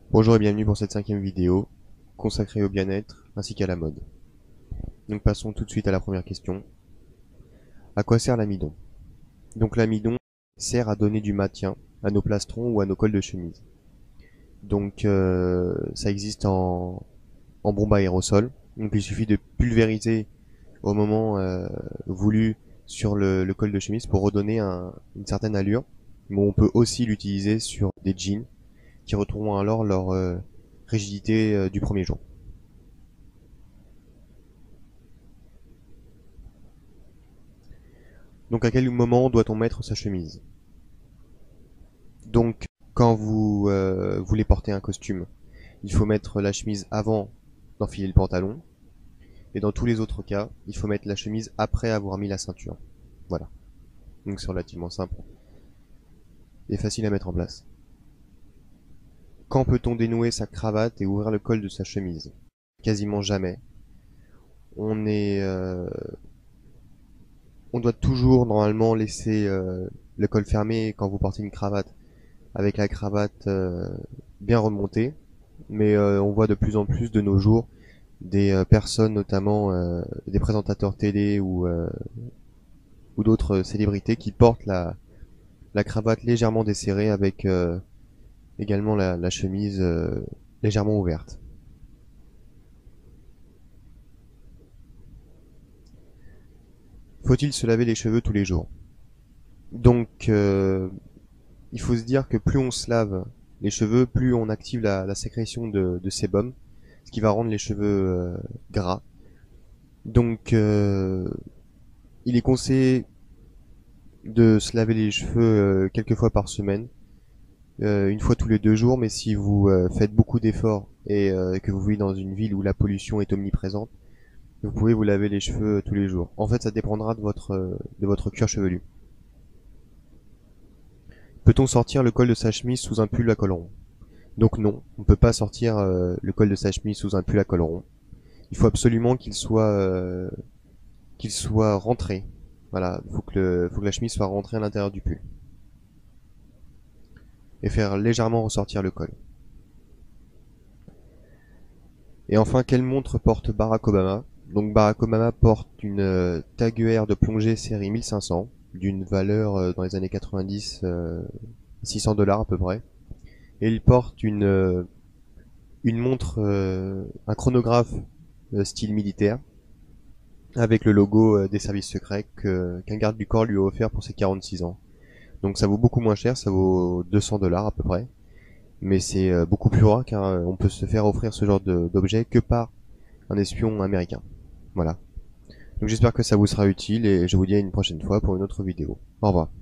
Bonjour et bienvenue pour cette 5e vidéo consacrée au bien-être ainsi qu'à la mode. Donc passons tout de suite à la première question. À quoi sert l'amidon? Donc l'amidon sert à donner du maintien à nos plastrons ou à nos cols de chemise. Donc ça existe en bombe aérosol. Donc il suffit de pulvériser au moment voulu sur le col de chemise pour redonner une certaine allure. Mais on peut aussi l'utiliser sur des jeans qui retrouveront alors leur rigidité du premier jour. Donc à quel moment doit-on mettre sa chemise? Donc quand vous voulez porter un costume, il faut mettre la chemise avant d'enfiler le pantalon. Et dans tous les autres cas, il faut mettre la chemise après avoir mis la ceinture. Voilà. Donc c'est relativement simple et facile à mettre en place. Quand peut-on dénouer sa cravate et ouvrir le col de sa chemise? Quasiment jamais. On est, on doit toujours normalement laisser le col fermé quand vous portez une cravate, avec la cravate bien remontée. Mais on voit de plus en plus de nos jours des personnes, notamment des présentateurs télé ou d'autres célébrités qui portent la cravate légèrement desserrée avec également la chemise légèrement ouverte. Faut-il se laver les cheveux tous les jours? Donc il faut se dire que plus on se lave les cheveux, plus on active la sécrétion de sébum, ce qui va rendre les cheveux gras. Donc il est conseillé de se laver les cheveux quelques fois par semaine, une fois tous les 2 jours, mais si vous faites beaucoup d'efforts et que vous vivez dans une ville où la pollution est omniprésente, vous pouvez vous laver les cheveux tous les jours. En fait, ça dépendra de votre cuir chevelu. Peut-on sortir le col de sa chemise sous un pull à col rond? Donc non, on ne peut pas sortir le col de sa chemise sous un pull à col rond. Il faut absolument qu'il soit rentré. Voilà, faut que la chemise soit rentrée à l'intérieur du pull. Et faire légèrement ressortir le col. Et enfin, quelle montre porte Barack Obama? Donc Barack Obama porte une Tag Heuer de plongée série 1500, d'une valeur dans les années 90, $600 à peu près. Et il porte une montre, un chronographe style militaire, avec le logo des services secrets qu'un garde du corps lui a offert pour ses 46 ans. Donc ça vaut beaucoup moins cher, ça vaut $200 à peu près. Mais c'est beaucoup plus rare car on peut se faire offrir ce genre d'objet que par un espion américain. Voilà. Donc j'espère que ça vous sera utile et je vous dis à une prochaine fois pour une autre vidéo. Au revoir.